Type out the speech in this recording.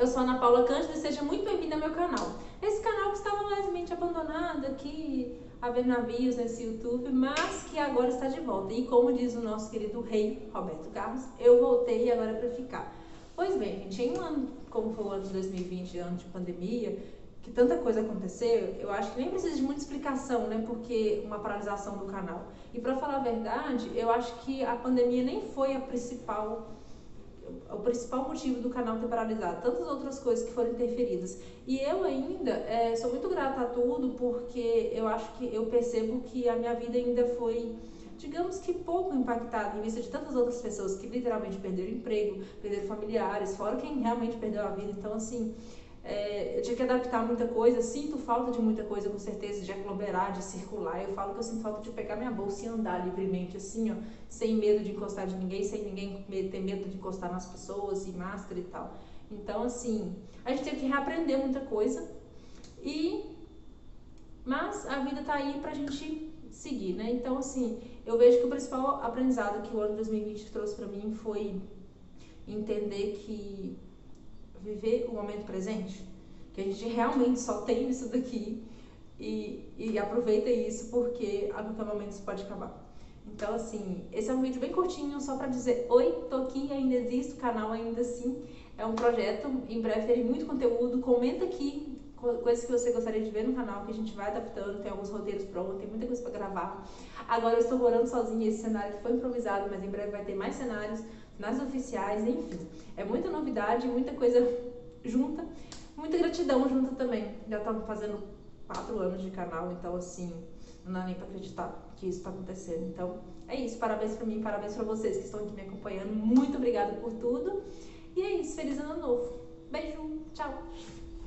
eu sou Ana Paula Cândido e seja muito bem-vinda ao meu canal. Esse canal que estava levemente abandonado aqui, a ver navios nesse YouTube, mas que agora está de volta. E como diz o nosso querido rei, Roberto Carlos, eu voltei e agora é para ficar. Pois bem, gente, em um ano como foi o ano de 2020, ano de pandemia, que tanta coisa aconteceu, eu acho que nem precisa de muita explicação, né, porque uma paralisação do canal. E para falar a verdade, eu acho que a pandemia nem foi o principal motivo do canal ter paralisado, tantas outras coisas que foram interferidas. E eu ainda sou muito grata a tudo, porque eu acho que eu percebo que a minha vida ainda foi, digamos que pouco impactada, em vista de tantas outras pessoas que literalmente perderam emprego, perderam familiares, fora quem realmente perdeu a vida. Então, assim, eu tinha que adaptar muita coisa, sinto falta de muita coisa, com certeza, de aglomerar, de circular. Eu falo que eu sinto falta de pegar minha bolsa e andar livremente, assim, ó, sem medo de encostar de ninguém, sem ninguém ter medo de encostar nas pessoas, e máscara e tal. Então, assim, a gente teve que reaprender muita coisa, mas a vida tá aí pra gente seguir, né? Então, assim, eu vejo que o principal aprendizado que o ano 2020 trouxe pra mim foi entender que viver o momento presente, que a gente realmente só tem isso daqui, e aproveita isso, porque a qualquer momento isso pode acabar. Então, assim, esse é um vídeo bem curtinho, só pra dizer, oi, tô aqui, ainda existe, o canal ainda assim, é um projeto, em breve terei muito conteúdo, comenta aqui coisas que você gostaria de ver no canal, que a gente vai adaptando, tem alguns roteiros prontos, tem muita coisa pra gravar. Agora eu estou morando sozinha, esse cenário que foi improvisado, mas em breve vai ter mais cenários oficiais, enfim. É muita novidade, muita coisa junta, muita gratidão junta também. Já estamos fazendo 4 anos de canal, então assim, não dá nem pra acreditar que isso tá acontecendo. Então, é isso. Parabéns pra mim, parabéns pra vocês que estão aqui me acompanhando. Muito obrigada por tudo. E é isso. Feliz ano novo. Beijo. Tchau.